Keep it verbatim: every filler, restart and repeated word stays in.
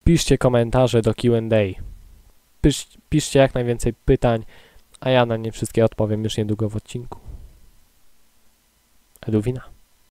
piszcie komentarze do Q and A. Pisz, piszcie jak najwięcej pytań, a ja na nie wszystkie odpowiem już niedługo w odcinku. Eduwina.